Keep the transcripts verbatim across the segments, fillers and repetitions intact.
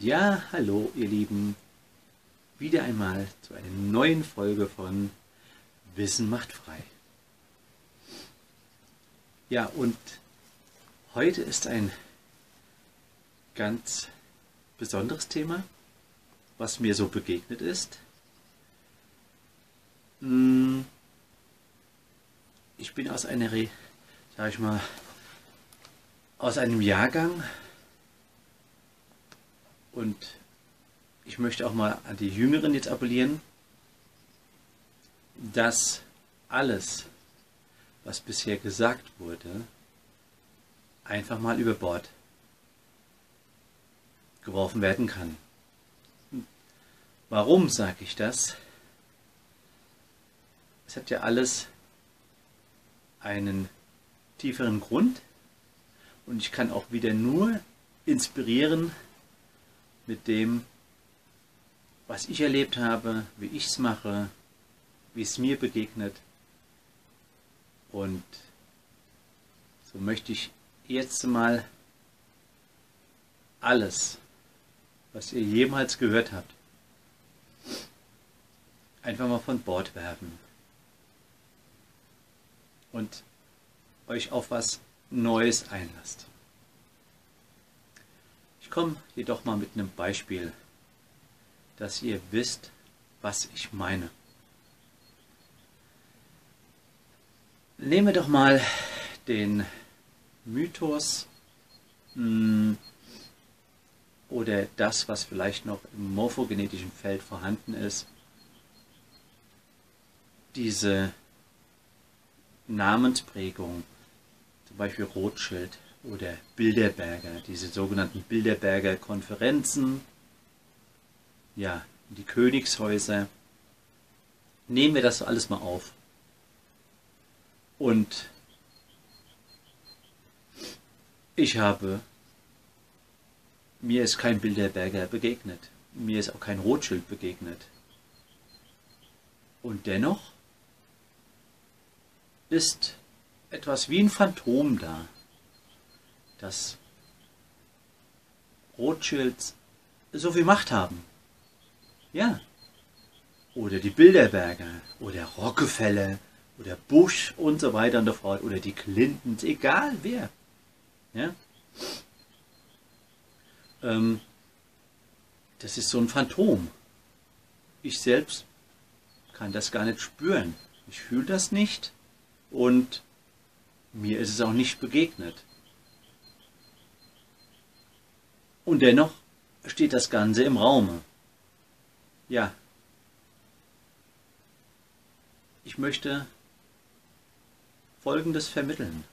Ja, hallo ihr Lieben, wieder einmal zu einer neuen Folge von Wissen macht frei. Ja, und heute ist ein ganz besonderes Thema, was mir so begegnet ist. Ich bin aus einer, sag ich mal, aus einem Jahrgang und ich möchte auch mal an die Jüngeren jetzt appellieren, dass alles, was bisher gesagt wurde, einfach mal über Bord geworfen werden kann. Warum sage ich das? Es hat ja alles einen tieferen Grund und ich kann auch wieder nur inspirieren mit dem, was ich erlebt habe, wie ich es mache, wie es mir begegnet. Und so möchte ich jetzt mal alles, was ihr jemals gehört habt, einfach mal von Bord werfen und euch auf was Neues einlasst. Ich komme jedoch mal mit einem Beispiel, dass ihr wisst, was ich meine. Nehmen wir doch mal den Mythos mh, oder das, was vielleicht noch im morphogenetischen Feld vorhanden ist. Diese Namensprägung, zum Beispiel Rothschild oder Bilderberger, diese sogenannten Bilderberger Konferenzen, ja, die Königshäuser. Nehmen wir das alles mal auf. Und ich habe, mir ist kein Bilderberger begegnet, mir ist auch kein Rothschild begegnet. Und dennoch ist etwas wie ein Phantom da, dass Rothschilds so viel Macht haben. Ja. Oder die Bilderberger oder Rockefeller oder Bush und so weiter und so fort oder die Clintons, egal wer. Ja. Ähm, das ist so ein Phantom. Ich selbst kann das gar nicht spüren. Ich fühle das nicht und mir ist es auch nicht begegnet. Und dennoch steht das Ganze im Raume. Ja. Ich möchte Folgendes vermitteln.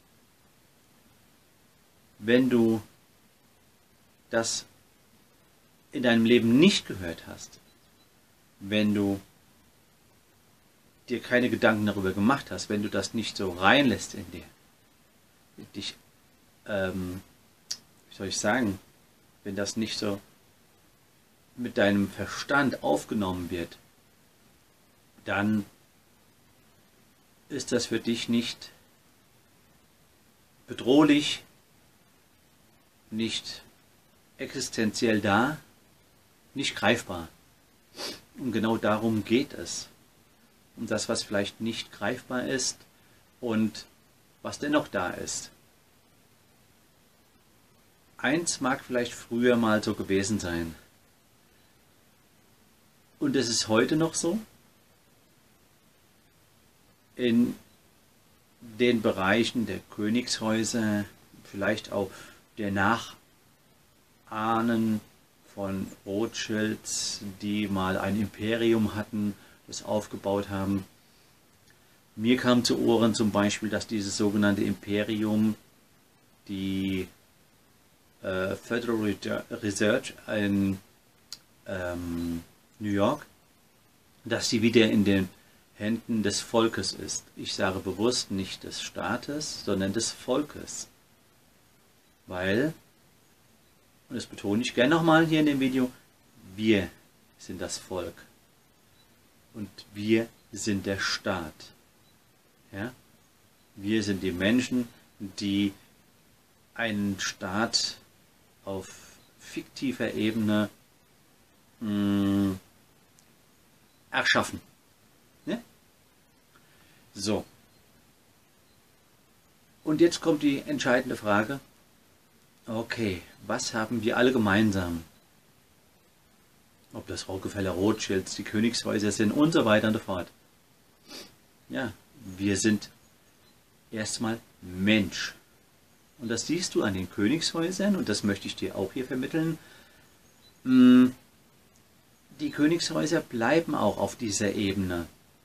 Wenn du das in deinem Leben nicht gehört hast, wenn du dir keine Gedanken darüber gemacht hast, wenn du das nicht so reinlässt in dir, dich, ähm, wie soll ich sagen, wenn das nicht so mit deinem Verstand aufgenommen wird, dann ist das für dich nicht bedrohlich, nicht existenziell da, nicht greifbar. Und genau darum geht es. Um das, was vielleicht nicht greifbar ist und was dennoch da ist. Eins mag vielleicht früher mal so gewesen sein. Und es ist heute noch so. In den Bereichen der Königshäuser, vielleicht auch der Nachahnen von Rothschilds, die mal ein Imperium hatten, das aufgebaut haben. Mir kam zu Ohren zum Beispiel, dass dieses sogenannte Imperium, die äh, Federal Research in ähm, New York, dass sie wieder in den Händen des Volkes ist. Ich sage bewusst nicht des Staates, sondern des Volkes. Weil, und das betone ich gerne nochmal hier in dem Video, wir sind das Volk. Und wir sind der Staat. Ja? Wir sind die Menschen, die einen Staat auf fiktiver Ebene mh, erschaffen. Ne? So. Und jetzt kommt die entscheidende Frage. Okay, was haben wir alle gemeinsam? Ob das Rockefeller, Rothschilds, die Königshäuser sind und so weiter und so fort. Ja, wir sind erstmal Mensch. Und das siehst du an den Königshäusern, und das möchte ich dir auch hier vermitteln. Die Königshäuser bleiben auch auf dieser Ebene.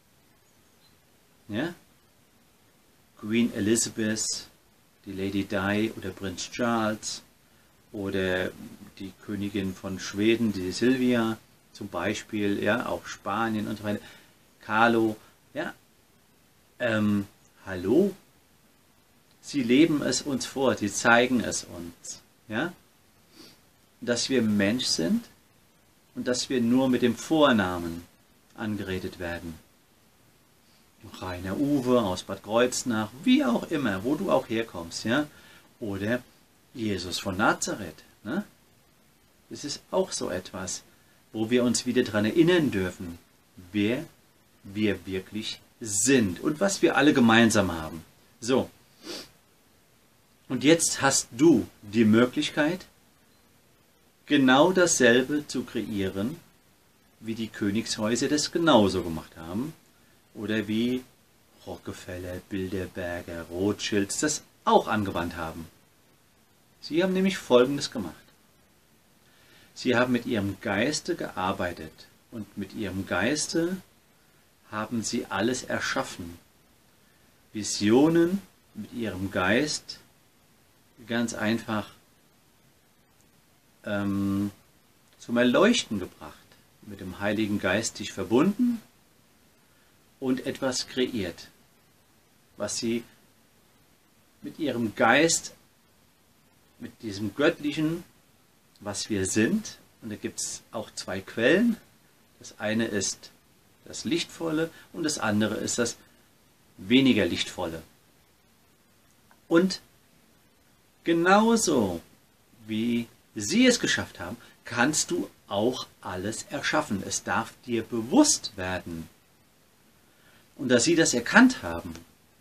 Ja? Queen Elizabeth, die Lady Di oder Prinz Charles oder die Königin von Schweden, die Silvia zum Beispiel, ja, auch Spanien und so weiter, Carlo, ja, ähm, hallo, sie leben es uns vor, sie zeigen es uns, ja, dass wir Mensch sind und dass wir nur mit dem Vornamen angeredet werden. Rainer Uwe aus Bad Kreuznach, wie auch immer, wo du auch herkommst, ja, oder Jesus von Nazareth, ne? Das ist auch so etwas, wo wir uns wieder daran erinnern dürfen, wer wir wirklich sind und was wir alle gemeinsam haben. So, und jetzt hast du die Möglichkeit, genau dasselbe zu kreieren, wie die Königshäuser das genauso gemacht haben, oder wie Rockefeller, Bilderberger, Rothschilds das auch angewandt haben. Sie haben nämlich Folgendes gemacht. Sie haben mit ihrem Geiste gearbeitet und mit ihrem Geiste haben sie alles erschaffen. Visionen mit ihrem Geist ganz einfach ähm, zum Erleuchten gebracht, mit dem Heiligen Geist sich verbunden und etwas kreiert, was sie mit ihrem Geist, mit diesem Göttlichen, was wir sind, und da gibt es auch zwei Quellen. Das eine ist das Lichtvolle und das andere ist das weniger Lichtvolle. Und genauso wie sie es geschafft haben, kannst du auch alles erschaffen. Es darf dir bewusst werden. Und dass sie das erkannt haben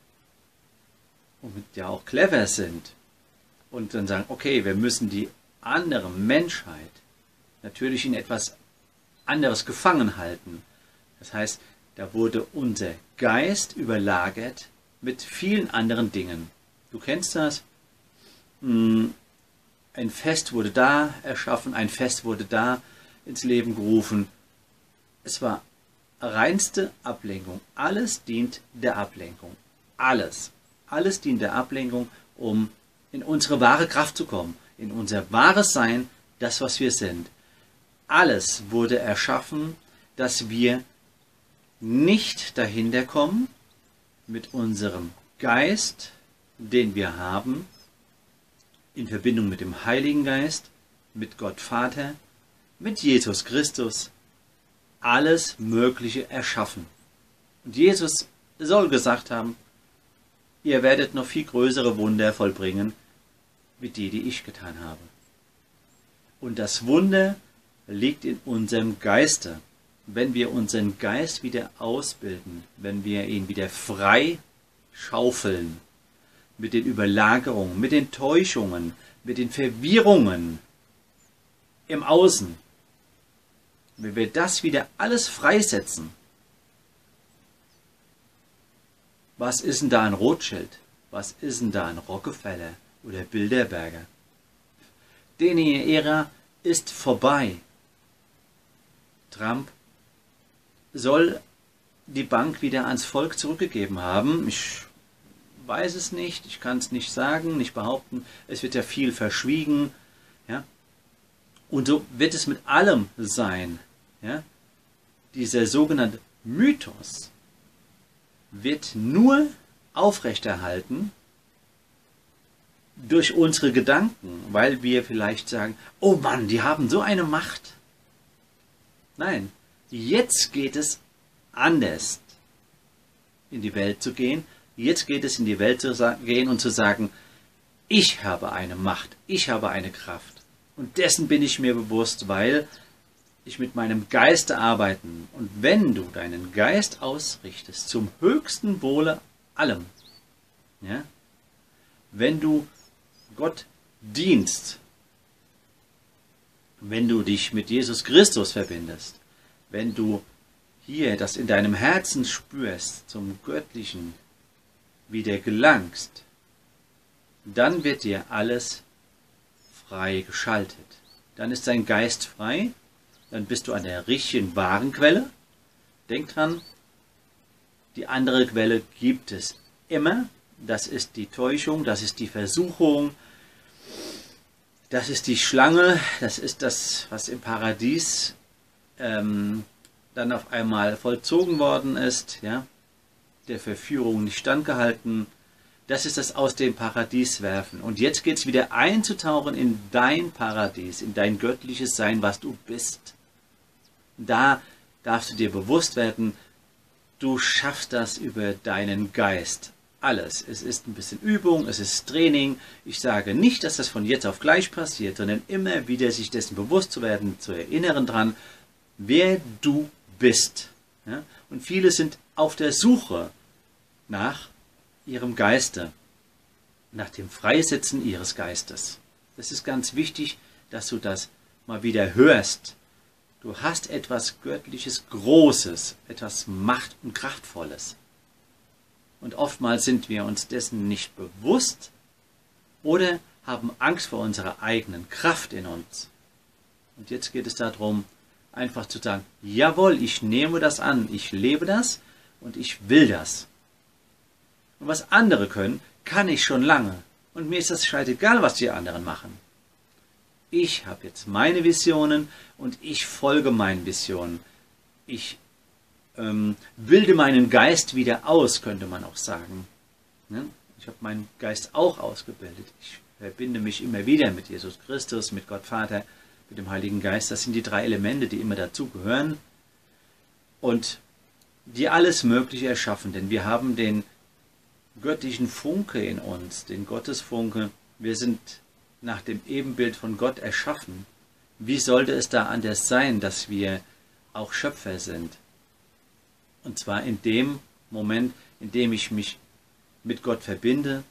und ja auch clever sind und dann sagen, okay, wir müssen die andere Menschheit natürlich in etwas anderes gefangen halten. Das heißt, da wurde unser Geist überlagert mit vielen anderen Dingen. Du kennst das? Ein Fest wurde da erschaffen, ein Fest wurde da ins Leben gerufen. Es war reinste Ablenkung. Alles dient der Ablenkung. Alles. Alles dient der Ablenkung, um in unsere wahre Kraft zu kommen. In unser wahres Sein, das, was wir sind. Alles wurde erschaffen, dass wir nicht dahinter kommen, mit unserem Geist, den wir haben, in Verbindung mit dem Heiligen Geist, mit Gott Vater, mit Jesus Christus, alles Mögliche erschaffen. Und Jesus soll gesagt haben, ihr werdet noch viel größere Wunder vollbringen, wie die, die ich getan habe. Und das Wunder liegt in unserem Geiste. Wenn wir unseren Geist wieder ausbilden, wenn wir ihn wieder frei schaufeln, mit den Überlagerungen, mit den Täuschungen, mit den Verwirrungen im Außen, wenn wir das wieder alles freisetzen, was ist denn da ein Rothschild? Was ist denn da ein Rockefeller oder Bilderberger? Deren Ära ist vorbei. Trump soll die Bank wieder ans Volk zurückgegeben haben. Ich weiß es nicht, ich kann es nicht sagen, nicht behaupten. Es wird ja viel verschwiegen. Ja? Und so wird es mit allem sein. Ja? Dieser sogenannte Mythos wird nur aufrechterhalten durch unsere Gedanken, weil wir vielleicht sagen, oh Mann, die haben so eine Macht. Nein, jetzt geht es anders, in die Welt zu gehen. Jetzt geht es in die Welt zu gehen und zu sagen, ich habe eine Macht, ich habe eine Kraft. Und dessen bin ich mir bewusst, weil ich mit meinem Geiste arbeiten. Und wenn du deinen Geist ausrichtest zum höchsten Wohle allem, ja, wenn du Gott dienst, wenn du dich mit Jesus Christus verbindest, wenn du hier das in deinem Herzen spürst, zum Göttlichen wieder gelangst, dann wird dir alles frei geschaltet. Dann ist dein Geist frei, dann bist du an der richtigen, wahren Quelle. Denk dran, die andere Quelle gibt es immer. Das ist die Täuschung, das ist die Versuchung, das ist die Schlange, das ist das, was im Paradies ähm, dann auf einmal vollzogen worden ist, ja, der Verführung nicht standgehalten. Das ist das aus dem Paradies werfen. Und jetzt geht es wieder einzutauchen in dein Paradies, in dein göttliches Sein, was du bist. Da darfst du dir bewusst werden, du schaffst das über deinen Geist. Alles. Es ist ein bisschen Übung, es ist Training. Ich sage nicht, dass das von jetzt auf gleich passiert, sondern immer wieder sich dessen bewusst zu werden, zu erinnern dran, wer du bist. Ja? Und viele sind auf der Suche nach ihrem Geiste, nach dem Freisetzen ihres Geistes. Das ist ganz wichtig, dass du das mal wieder hörst. Du hast etwas Göttliches, Großes, etwas Macht- und Kraftvolles. Und oftmals sind wir uns dessen nicht bewusst oder haben Angst vor unserer eigenen Kraft in uns. Und jetzt geht es darum, einfach zu sagen, jawohl, ich nehme das an, ich lebe das und ich will das. Und was andere können, kann ich schon lange. Und mir ist das scheißegal, was die anderen machen. Ich habe jetzt meine Visionen und ich folge meinen Visionen. Ich ähm, bilde meinen Geist wieder aus, könnte man auch sagen. Ne? Ich habe meinen Geist auch ausgebildet. Ich verbinde mich immer wieder mit Jesus Christus, mit Gott Vater, mit dem Heiligen Geist. Das sind die drei Elemente, die immer dazugehören und die alles Mögliche erschaffen. Denn wir haben den göttlichen Funke in uns, den Gottesfunke. Wir sind nach dem Ebenbild von Gott erschaffen. Wie sollte es da anders sein, dass wir auch Schöpfer sind? Und zwar in dem Moment, in dem ich mich mit Gott verbinde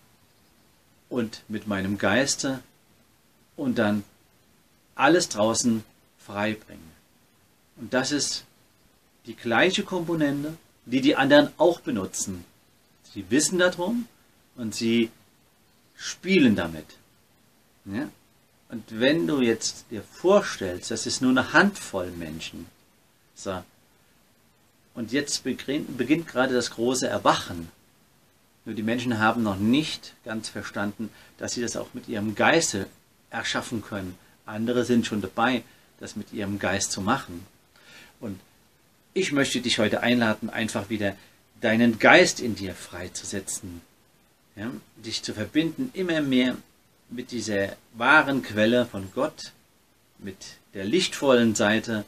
und mit meinem Geiste und dann alles draußen frei bringe. Und das ist die gleiche Komponente, die die anderen auch benutzen. Sie wissen darum und sie spielen damit. Ja? Und wenn du jetzt dir vorstellst, das ist nur eine Handvoll Menschen, so, und jetzt beginnt, beginnt gerade das große Erwachen. Nur die Menschen haben noch nicht ganz verstanden, dass sie das auch mit ihrem Geiste erschaffen können. Andere sind schon dabei, das mit ihrem Geist zu machen. Und ich möchte dich heute einladen, einfach wieder deinen Geist in dir freizusetzen. Ja? Dich zu verbinden immer mehr mit dieser wahren Quelle von Gott, mit der lichtvollen Seite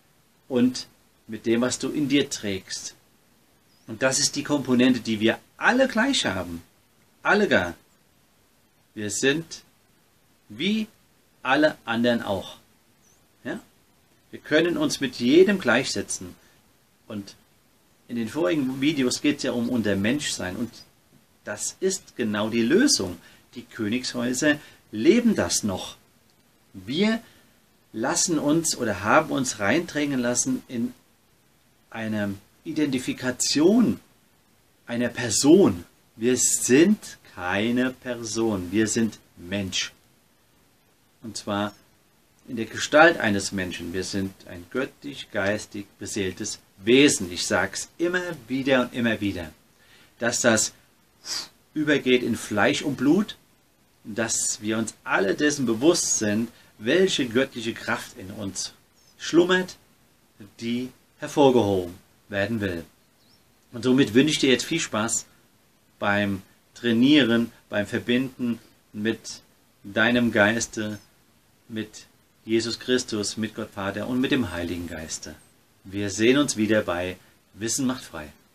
und mit dem, was du in dir trägst. Und das ist die Komponente, die wir alle gleich haben. Alle gar. Wir sind wie alle anderen auch. Ja? Wir können uns mit jedem gleichsetzen. Und in den vorigen Videos geht es ja um unser Menschsein. Und das ist genau die Lösung. Die Königshäuser leben das noch. Wir lassen uns oder haben uns reindrängen lassen in eine Identifikation einer Person. Wir sind keine Person, wir sind Mensch. Und zwar in der Gestalt eines Menschen. Wir sind ein göttlich, geistig beseeltes Wesen. Ich sage es immer wieder und immer wieder, dass das übergeht in Fleisch und Blut, dass wir uns alle dessen bewusst sind, welche göttliche Kraft in uns schlummert, die hervorgehoben werden will. Und somit wünsche ich dir jetzt viel Spaß beim Trainieren, beim Verbinden mit deinem Geiste, mit Jesus Christus, mit Gott Vater und mit dem Heiligen Geiste. Wir sehen uns wieder bei Wissen macht frei.